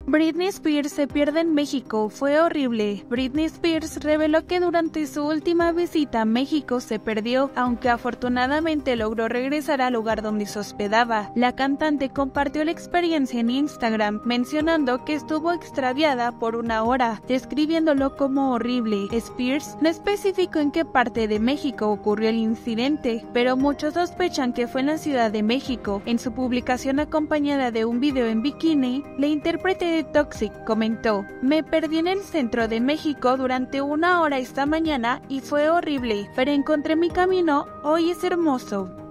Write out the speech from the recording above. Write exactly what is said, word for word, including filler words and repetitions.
Britney Spears se pierde en México, fue horrible. Britney Spears reveló que durante su última visita a México se perdió, aunque afortunadamente logró regresar al lugar donde se hospedaba. La cantante compartió la experiencia en Instagram, mencionando que estuvo extraviada por una hora, describiéndolo como horrible. Spears no especificó en qué parte de México ocurrió el incidente, pero muchos sospechan que fue en la Ciudad de México. En su publicación acompañada de un video en bikini, la intérprete de Toxic comentó: "Me perdí en el centro de México durante una hora esta mañana y fue horrible, pero encontré mi camino, hoy es hermoso".